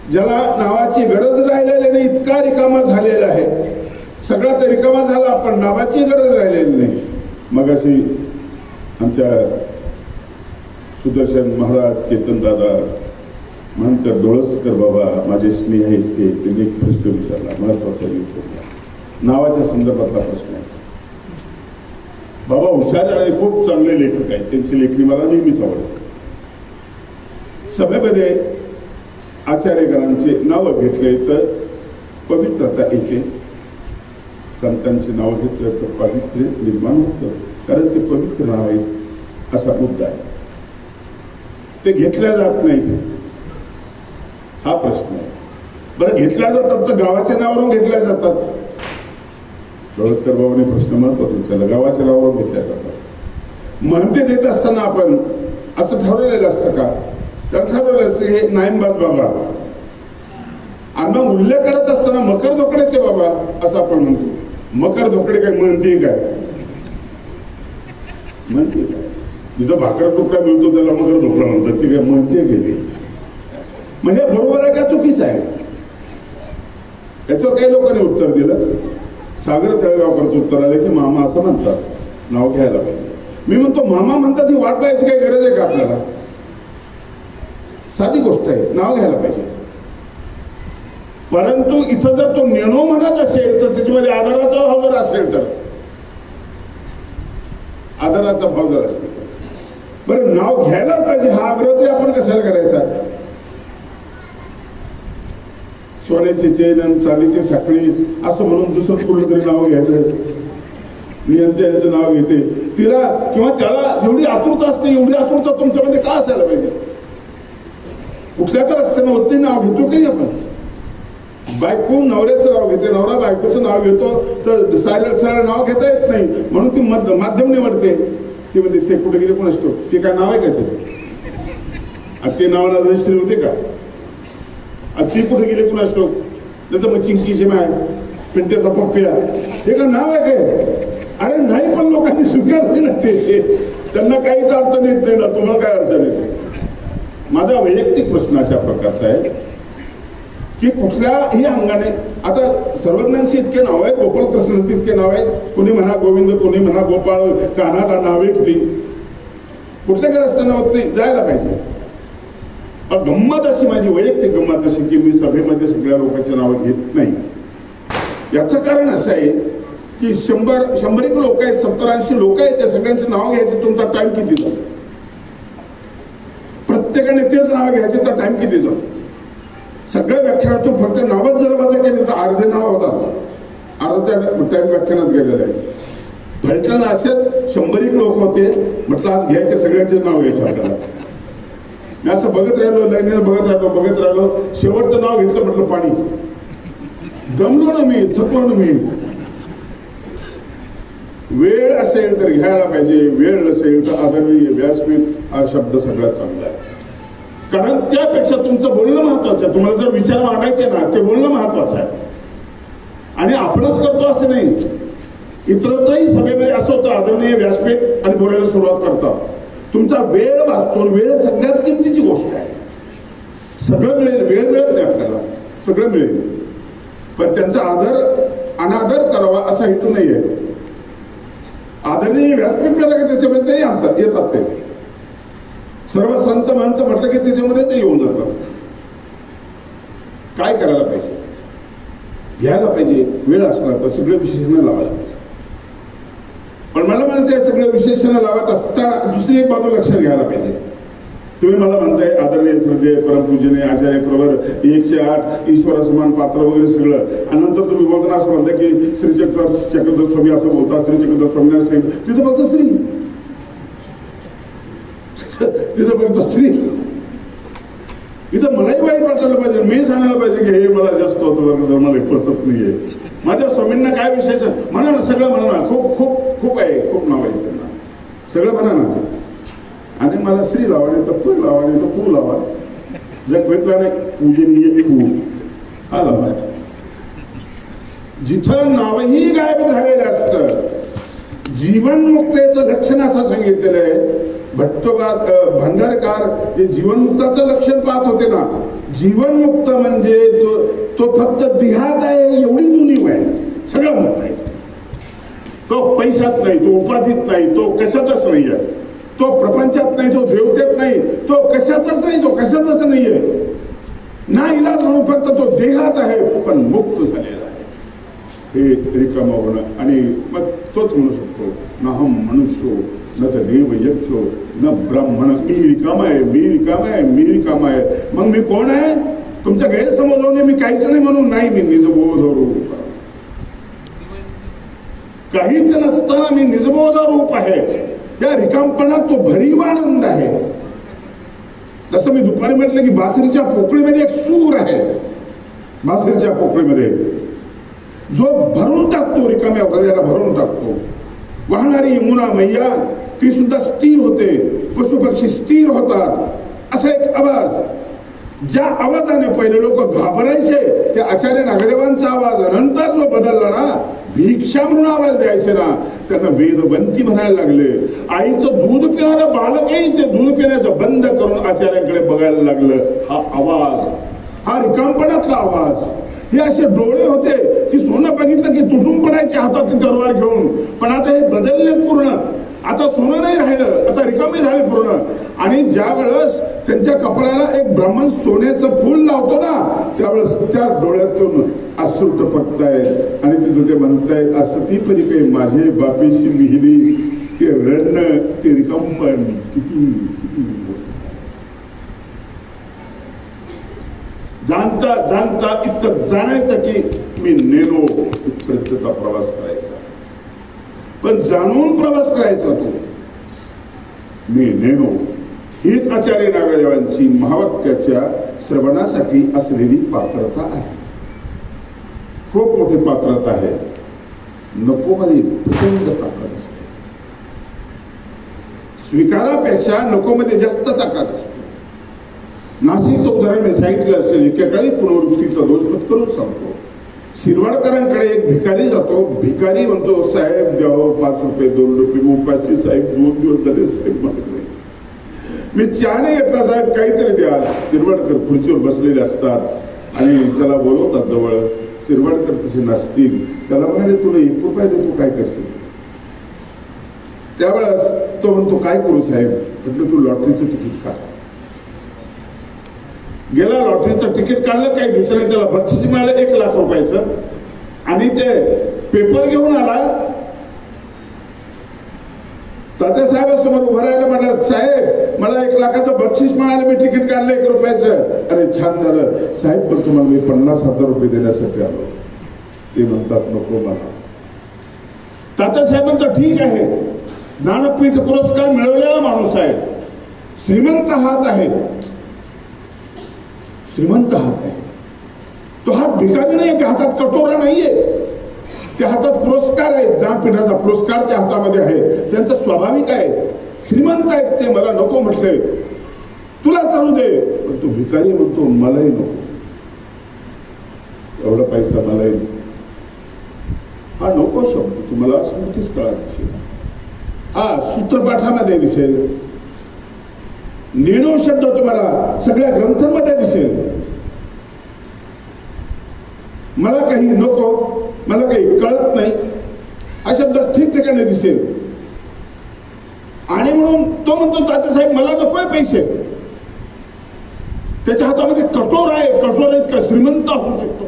ज्याला नावाची गरज राहिलेली नाही इतका रिकामा झालेला आहे. सगळा तर रिकामा झाला पण नावाची गरज राहिलेली नाही. मग अशी आमच्या सुदर्शन महाराज, चेतन दादा म्हणतात, डोळसकर बाबा माझे स्नेह आहेत ते, त्यांनी एक प्रश्न विचारला, महत्वाचा विचारला, नावाच्या संदर्भातला प्रश्न आहे. बाबा हुशार आणि खूप चांगले लेखक आहेत, त्यांची लेखणी मला नेहमीच आवडते. सभेमध्ये आचार्यगणांचे नावं घेतले तर पवित्रता येते, संतांचे नाव घेतलं तर पावित्र्य निर्माण होतं, कारण ते पवित्र नाव आहे असा मुद्दा आहे. ते घेतल्या जात नाही हा प्रश्न आहे. बरं घेतल्या जातात तर गावाच्या नावावरून घेतल्या जातात. डोळसकर बाबांनी प्रश्न महत्वाचा विचारला, गावाच्या नावावरून घेतल्या जातात. महंती देत असताना आपण असं ठरवलेलं असतं का? तर ठरवलं असतं हे नाईमबाज बाबा, आणि मग उल्लेख करत असताना मकर धोकडेचे बाबा असं आपण म्हणतो. मकर धोकडे काय म्हणते काय? म्हणते काय? जिथं भाकर तुकडा मिळतो त्याला मकर धोकडा म्हणतात, ती काय म्हणते गेली. म्हणजे बरोबर आहे का चुकीचं आहे? याचं काही लोकांनी उत्तर दिलं. सागर तळेगावकरचं उत्तर आलं की मामा असं म्हणतात, नाव घ्यायला पाहिजे. मी म्हणतो मामा म्हणतात ही वाट पाहायची काही गरज आहे का आपल्याला? साधी गोष्ट आहे, नाव घ्यायला पाहिजे. परंतु इथं जर तो नेनो म्हणत असेल तर त्याच्यामध्ये आदराचा भाव जर असेल तर, आदराचा भाव जर असेल बरं नाव घ्यायला पाहिजे हा आग्रह तरी आपण कशाला करायचा? सोन्याची चेन आणि चांदीची साखळी असं म्हणून दुसरं कुठलं तरी नाव घ्यायचं. मी यांचं नाव घेते, तिला किंवा त्याला जेवढी आतुरता असते एवढी आतुरता तुमच्यामध्ये का असायला पाहिजे? कुठल्या तर रस्त्यानं होते नाव घेतो काही आपण. बायको नवऱ्याचं नाव घेते, नवरा बायकोचं नाव घेतो, तर सरळ नाव घेता येत नाही म्हणून ती माध्यम निवडते. ती म्हणते ते कुठे गेले पण असतो, ते काय नाव आहे का त्याचं? ते नावाला रजिस्ट्री होते का? ती कुठे गेले पण असतो, नाही तर मग चिंकीचे माय, पिंट्याचा पप्प्या, हे का नाव आहे काय? अरे नाही, पण लोकांनी स्वीकारले ना ते, त्यांना काहीच अडचण येत नाही ना. तुम्हाला काय अडचण येते? माझा वैयक्तिक प्रश्न अशा प्रकारचा आहे की कुठल्याही अंगाने आता सर्वज्ञांची इतके नाव आहेत, गोपाळ कृष्णांची इतके नाव आहेत, कोणी म्हणा गोविंद, कोणी म्हणा गोपाळ, कानाला नावे किती, कुठल्या काही रस्त्यानं होत नाही, जायला पाहिजे. गंमत अशी, माझी वैयक्तिक गंमत अशी की मी सभेमध्ये सगळ्या लोकांची नावं घेत नाही. याचं कारण असं आहे की 100 लोक आहेत, 70-80 लोक आहेत, त्या सगळ्यांचं नाव घ्यायचं तुमचा टाइम किती जातो? प्रत्येकाने तेच नाव घ्यायचे तर टाइम किती जातो? सगळ्या व्याख्यानातून फक्त नावच जर माझं केलं तर अर्धे नाव होतात, अर्ध्या टाइम व्याख्यानात गेलेलं आहे. भेटताना असेच 100 लोक होते, म्हटलं आज घ्यायचे सगळ्यांचे नाव घ्यायचे आपल्याला. मी असं बघत राहिलो, लाईनीला बघत राहिलो, शेवटचं नाव घेतलं, म्हटलं पाणी. दमलो ना मी, थकलो ना मी. वेळ असेल तर घ्यायला पाहिजे, वेळ नसेल तर आदरणीय व्यासपीठ हा शब्द सगळ्यात चांगला आहे. कारण त्यापेक्षा तुमचं बोलणं महत्वाचं आहे. तुम्हाला जर विचार मांडायचे ना, ते बोलणं महत्वाचं आहे. आणि आपणच करतो असं नाही, इतरत्रही सभेमध्ये असं होतं, आदरणीय व्यासपीठ आणि बोलायला सुरुवात करतात. तुमचा वेळ वाचतो, वेळ सगळ्यात किमतीची गोष्ट आहे. सगळं मिळेल, वेळ मिळत नाही आपल्याला, सगळं मिळेल, पण त्यांचा आदर अनादर करावा असा हेतू नाही आहे. आदरणीय व्यासपीठ मिळालं की त्याच्यामध्ये ते येतात, ते सर्व संत महंत म्हटलं की त्याच्यामध्ये ते येऊन जातात. काय करायला पाहिजे? घ्यायला पाहिजे, वेळ असला तर सगळे विशेषण लावायला पाहिजे. पण मला म्हणायचं सगळे विशेषण लावत असताना दुसरी एक बाजू लक्षात घ्यायला पाहिजे. तुम्ही मला म्हणताय आदरणीय श्रद्धेय परमपूजनीय आचार्य प्रवर 108 ईश्वर समान पात्र वगैरे सगळं, आणि नंतर तुम्ही बोलताना असं म्हणता की श्री चक्रधर स्वामी असं बोलतात, श्री चक्रधर स्वामी साहेब, तिथं फक्त श्री, तिथं फक्त श्री. इथं मलाही वाईट वाटायला पाहिजे, मी सांगायला पाहिजे की हे मला जास्त होतं, मला पचत नाहीये. माझ्या स्वामींना काय विषयाचं म्हणा ना, सगळं म्हणा ना, खूप खूप खूप आहे, खूप नाव आहे त्यांना, सगळं म्हणा ना. आणि मला श्री लावा, नाही तर पू लावा, नाही तर पू लावा. जग भेटला नाही पूजनीय पू हा लावा. जिथं नावही गायब झालेलं असतं, जीवनमुक्तेचं लक्षण असं सांगितलेलं आहे. भंडारकर जे जीवनमुक्ताचं लक्षण पाहत होते ना, जीवनमुक्त म्हणजे तो फक्त देहात आहे एवढी जुनी आहे, सगळं मुक्त आहे. तो पैशात नाही, तो उपाधीत नाही, तो कशातच नाही आहे, तो प्रपंचात नाही, तो देवतेत नाही, तो कशातच नाही, तो कशातच नाहीये. ना इलाज म्हणून फक्त तो देहात आहे पण मुक्त झालेला आहे. हे रिकाम होणं. आणि मग तोच म्हणू शकतो, नाहम मनुष्यो न तर देव यक्षो न ब्राह्मण. मी रिकाम आहे, मी रिकाम आहे, मी रिकाम आहे. मग मी कोण आहे? तुमच्या गैरसमज होणे मी काहीच नाही म्हणून नाही, मी निजबोध रूप, काहीच नसताना मी निजबोध रूप आहे. त्या रिकामपणात तो भरीव आनंद आहे. जसं मी दुपारी म्हटलं की बासरीच्या पोकळीमध्ये एक सूर आहे. बासरीच्या पोकळीमध्ये जो भरून टाकतो, रिकाम्या हृदयाला भरून टाकतो. वाहणारी यमुना मैया ती सुद्धा स्थिर होते, पशुपक्षी स्थिर होतात. असा एक आवाज, ज्या आवाजाने पहिले लोक घाबरायचे त्या आचार्य नागदेवांचा आवाज, नंतर जो बदलला ना, भिक्षा म्हणून आवाज द्यायचे ना, त्यांना वेदवंती म्हणायला लागले. आईचं दूध पिणारं बालकही ते दूध पिण्याचं बंद करून आचार्यांकडे बघायला लागलं. हा आवाज, हा रिकामपणातला आवाज. हे असे डोळे होते की सोनं बघितलं की तुटून पडायचे हातात तलवार घेऊन. पण आता हे बदलले पूर्ण. आता सोनं नाही राहिलं, आता रिकामी झाले पूर्ण. आणि ज्या वेळेस त्यांच्या कपाळाला एक ब्राह्मण सोन्याचं फूल लावतो ना, त्यावेळेस त्या डोळ्यातून अश्रू टपकतायत आणि तिथं ते म्हणतायत, असं ती परी काही माझे बापेशी मिहिली ते रण ते रिकामपण किती जाणता जाणता इतकं जाणायचं की मी नेलो इथपर्यंतचा प्रवास करायचा. पण जाणून प्रवास करायचा तो मी नेलो. हीच आचार्य नागदेवांची महावाक्याच्या श्रवणासाठी असलेली पात्रता आहे. खूप मोठी पात्रता आहे. नको मध्ये प्रचंड ताकद असते. स्वीकारापेक्षा नको मध्ये जास्त ताकद असते. नाशिकचं उदाहरण मी सांगितलं असेल. एकेकाळी पुनर्वृत्तीचा दोष पत्करून सांगतो. शिरवाडकरांकडे एक भिकारी जातो. भिकारी म्हणतो, साहेब द्यावं 5 रुपये 2 रुपये. उपाशी साहेब 2 दिवस झाले साहेब म्हणत नाही, मी चहा नाही घेतला साहेब, काहीतरी द्या. शिरवाडकर खुर्चीवर बसलेले असतात आणि त्याला बोलवतात जवळ. शिरवाडकर तसे नसतील. त्याला म्हणाले, तुला 1 रुपया देतो, काय करशील? त्यावेळेस तो म्हणतो, काय करू साहेब? म्हटलं, तू लॉटरीचं तिकीट काढ. गेला, लॉटरीचं तिकीट काढलं. काही दिवसांनी त्याला बक्षीस मिळालं 1 लाख रुपयाचं. आणि ते पेपर घेऊन आला. तात्यासाहेबांसमोर उभं राहिलं. म्हटलं, साहेब मला 1 लाखाचं बक्षीस मिळालं, मी तिकीट काढलं 1 रुपयाचं. अरे छान झालं साहेब, पण तुम्हाला मी 50,000 रुपये देण्यासाठी आलो. ते म्हणतात, नको मला. तात्यासाहेबांचं ठीक आहे, ज्ञानपीठ पुरस्कार मिळवलेला माणूस आहे, श्रीमंत हात आहे, श्रीमंत हात आहे. तो हात भिकारी नाहीये, त्या हातात कटोरा नाहीये, त्या हातात पुरस्कार आहे. ज्ञानपीठाचा पुरस्कार त्या हातामध्ये आहे. त्यांचं स्वाभाविक आहे, श्रीमंत आहेत ते. मला नको म्हटले, तुला चालू दे. पण तो भिकारी म्हणतो, मलाही नको, एवढा पैसा मलाही नको. हा नको शब्द तुम्हाला स्मृतीस्थळात दिसेल, हा सूत्रपाठामध्ये दिसेल, नेणो शब्द तुम्हाला सगळ्या ग्रंथांमध्ये दिसेल. मला काही नको, मला काही कळत नाही, हा शब्द ठिकठिकाणी दिसेल. आणि म्हणून तो म्हणतो, तात्यासाहेब मला नकोय पैसे. त्याच्या हातामध्ये कटोर आहे. कटोर इतका श्रीमंत असू शकतो.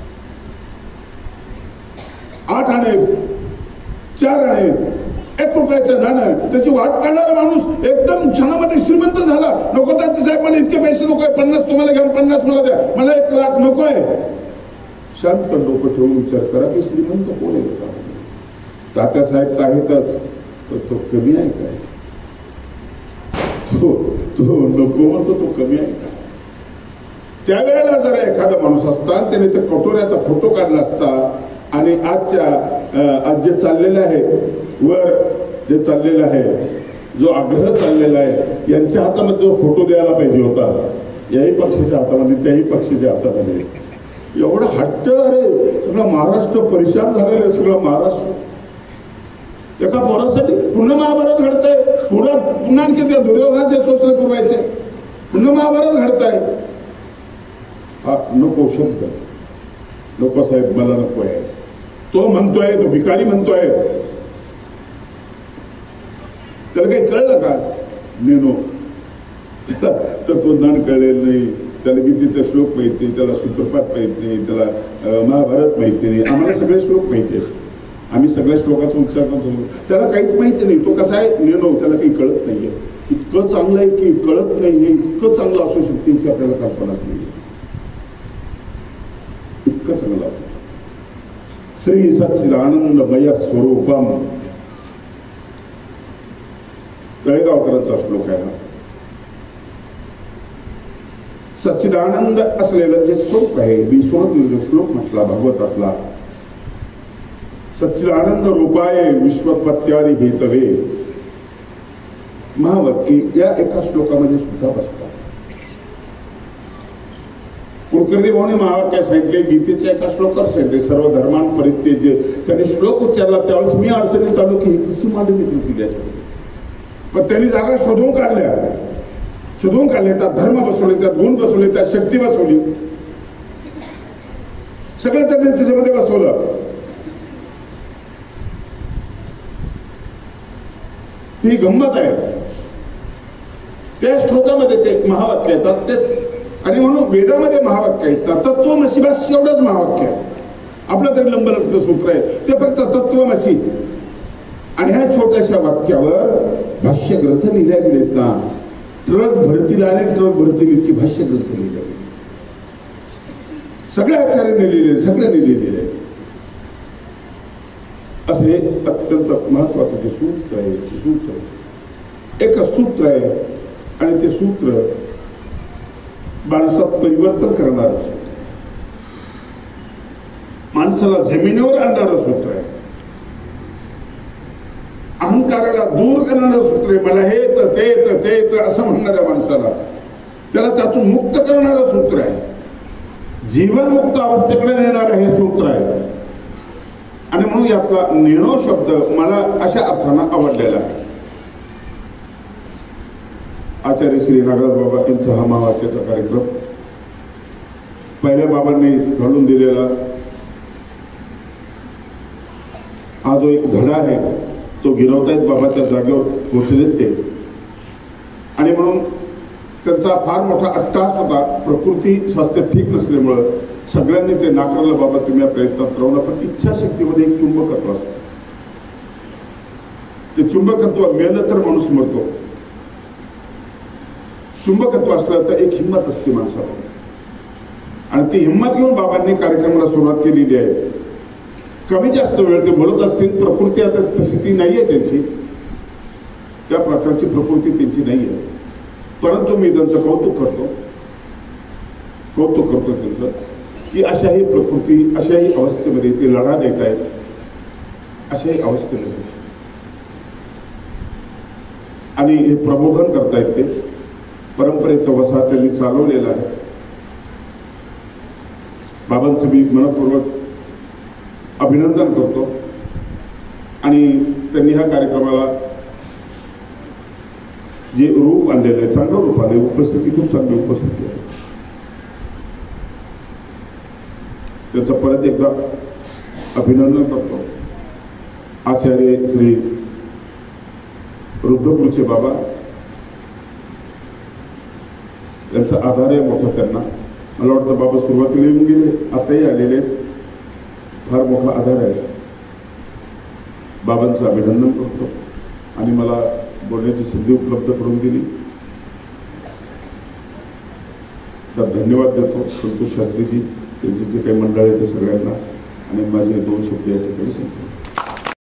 8 आणे, 4 आणे, 1 रुपयाचं नाणं, त्याची वाट पाहणारा माणूस एकदम क्षणामध्ये श्रीमंत झाला. नको तात्यासाहेब मला इतके पैसे नकोय, 50 तुम्हाला घ्या, 50 मला द्या, मला 1 लाख नकोय. शांत डोकं ठेवून विचार करा की श्रीमंत कोण आहे? तात्यासाहेब आहेतच, तर तो कमी आहे काय? तो नको म्हणतो, तो कमी आहे का? त्यावेळेला जर एखादा माणूस असता, त्याने त्या कटोऱ्याचा फोटो काढला असता आणि आज जे चाललेलं आहे, वर जे चाललेलं आहे, जो आग्रह चाललेला आहे, यांच्या हातामध्ये जो फोटो द्यायला पाहिजे होता, याही पक्षाच्या हातामध्ये त्याही पक्षाच्या हातामध्ये. एवढा हट्ट, अरे सगळं महाराष्ट्र परेशान झालेलं आहे, सगळं महाराष्ट्र. एका पोरासाठी पूर्ण महाभारत घडतंय, पुन्हा आणखी त्या दुर्योधनाचे चोचले पुरवायचे, पूर्ण महाभारत घडतंय. हा नको शब्द, नको साहेब, मला नको आहे. तो म्हणतोय, तो भिकारी म्हणतोय, त्याला काही कळलं का? नेनो तर तो ज्ञान कळलेलं नाही, त्याला गीतेचा श्लोक माहित नाही, त्याला सूत्रपाठ माहित नाही, त्याला महाभारत माहिती नाही. आम्हाला सगळे श्लोक माहिती आहेत, आम्ही सगळ्या श्लोकाचा उच्चार करतो, त्याला काहीच माहिती नाही. तो कसा आहे? नेनो, त्याला काही कळत नाहीये. इतकं चांगलं आहे की कळत नाहीये, इतकं चांगलं असू शकते याची आपल्याला कल्पनाच नाही. इतकं चांगलं असू श्री सच्चिदानंदमय स्वरूपम, तळेगावकरांचा श्लोक आहे हा. सच्चिदानंद असलेलं जे स्वरूप आहे, विश्वरूप श्लोक म्हटला भागवतातला. सच्चिदानंद रूपाय विश्वपत्यादी हेतवे, महावाक्य या एका श्लोकामध्ये सुद्धा बसतात. कुलकर्णी भाऊने महावाक्य सांगितले, गीतेच्या एका श्लोकावर सांगितले, सर्व धर्मान परित्यज्य. त्यांनी श्लोक उच्चारला त्यावेळेस मी अडचणीत आलो की कशी मांडणी कृती त्याच्यामध्ये. पण त्यांनी जागा शोधून काढल्या, त्यात धर्म बसवले, त्यात गुण बसवले, त्यात शक्ती बसवली, सगळं त्यांनी त्याच्यामध्ये बसवलं. ही गंमत आहे. त्या श्लोकामध्ये ते महावाक्य येतात ते, आणि म्हणून वेदामध्ये महावाक्य येतात. तत्वमसी बस एवढंच महावाक्य आहे. आपलं तरी लंबलचक सूत्र आहे ते फक्त तत्वमसी. आणि ह्या छोट्याशा वाक्यावर भाष्य ग्रंथ लिहिल्या गेलेत ना, ट्रक भरतील आणि ट्रक भरतील इतकी भाष्य ग्रंथ लिहिल्या गेले. सगळ्या आचार्यांनी लिहिलेले, सगळ्यांनी लिहिलेले. असे अत्यंत महत्वाचं जे सूत्र आहे, एक सूत्र आहे, आणि ते सूत्र माणसात परिवर्तन करणारं सूत्र, माणसाला जमिनीवर आणणारं सूत्र आहे, अहंकाराला दूर करणारं सूत्र आहे. मला हे तर ते तर ते तर असं म्हणणाऱ्या माणसाला त्याला त्यातून मुक्त करणारं सूत्र आहे, जीवनमुक्त अवस्थेकडे नेणारं हे सूत्र आहे. आणि म्हणून यातला नेणो शब्द मला अशा अर्थानं आवडलेला आहे. आचार्य श्री नागराज बाबा यांचा हा महावाक्याचा कार्यक्रम पहिल्या बाबांनी घडून दिलेला हा जो एक धडा आहे तो गिरवतायत बाबाच्या जागेवर पोहोचलेत ते. आणि म्हणून त्यांचा फार मोठा अट्टहास होता. प्रकृती स्वास्थ्य ठीक नसल्यामुळं सगळ्यांनी ते नाकारलं. बाबा तुम्ही या प्रयत्नात राहू नका. पण इच्छाशक्तीमध्ये एक चुंबकत्व असतं. ते चुंबकत्व मेलं तर माणूस मरतो. चुंबकत्व असलं तर एक हिंमत असते माणसाला, आणि ती हिंमत घेऊन बाबांनी कार्यक्रमाला सुरुवात केलेली आहे. कमी जास्त वेळ ते बोलत असतील. प्रकृती आता तशी ती नाही आहे त्यांची, त्या प्रकारची प्रकृती त्यांची नाही आहे. परंतु मी त्यांचं कौतुक करतो त्यांचं की अशाही प्रकृती, अशाही अवस्थेमध्ये ते लढा देत आहेत. अशाही अवस्थेमध्ये आणि हे प्रबोधन करतायत. ते परंपरेचा वसा त्यांनी चालवलेला आहे. बाबांचं मी मनपूर्वक अभिनंदन करतो. आणि त्यांनी ह्या कार्यक्रमाला जे रूप आणलेलं आहे, चांगलं रूप आले, उपस्थिती खूप चांगली उपस्थिती आहे. त्याचं परत एकदा अभिनंदन करतो. आचार्य श्री रुद्रपूरचे बाबा त्यांचा आधार आहे मोठा. त्यांना मला वाटतं बाबा सुरुवातीला येऊन गेले, आताही आलेले. फार मोठा आधार आहे. बाबांचं अभिनंदन करतो आणि मला बोलण्याची संधी उपलब्ध करून दिली तर धन्यवाद देतो. संतोष शास्त्रीजी, त्यांचे जे काही मंडळ आहे ते सगळ्यांना, आणि माझे दोन शब्द या ठिकाणी सांगतो.